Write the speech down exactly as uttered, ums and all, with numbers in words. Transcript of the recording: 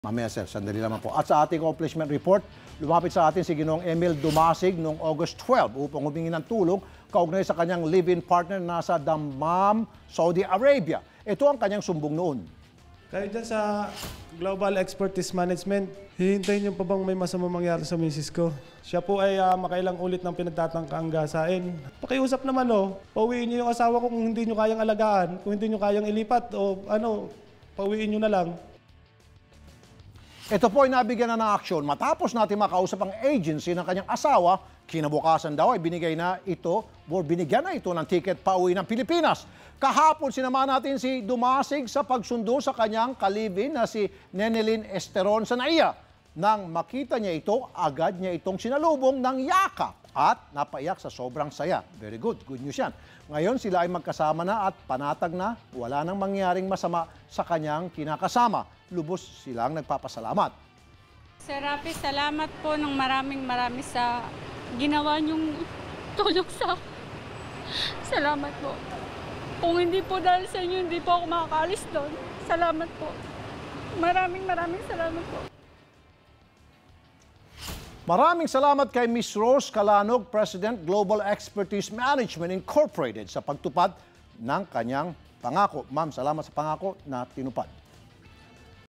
Mamaya sir, sandali naman po. At sa ating accomplishment report, lumapit sa atin si Ginoong Emil Dumasig noong August twelve upang humingi ng tulong kaugnay sa kanyang live-in partner na sa Dammam, Saudi Arabia. Ito ang kanyang sumbong noon. Kayo dyan sa Global Expertise Management, hihintayin niyo pa bang may masamang mangyari sa misis ko? Siya po ay uh, makailang ulit ng pinagtatangkaang gasain. Pakiusap naman o, pauwiin niyo yung asawa ko kung hindi niyo kayang alagaan, kung hindi niyo kayang ilipat o ano, pauwiin niyo na lang. Ito po ay nabigyan na ng aksyon. Matapos natin makausap ang agency ng kanyang asawa, kinabukasan daw ay binigay na ito, or binigyan na ito ng ticket pauwi ng Pilipinas. Kahapon sinama natin si Dumasig sa pagsundo sa kanyang kalibin na si Nenelyn Esteron sa Naiya. Nang makita niya ito, agad niya itong sinalubong ng yakap at napaiyak sa sobrang saya. Very good, good news yan. Ngayon sila ay magkasama na at panatag na wala nang mangyaring masama sa kanyang kinakasama. Lubos silang nagpapasalamat. Sir Rafi, salamat po ng maraming marami sa ginawa niyong tulong sa akin. Salamat po. Kung hindi po dahil sa inyo, hindi po ako makakaalis doon. Salamat po. Maraming maraming salamat po. Maraming salamat kay Miz Rose Calanog, President Global Expertise Management Incorporated sa pagtupad ng kanyang pangako. Ma'am, salamat sa pangako na tinupad.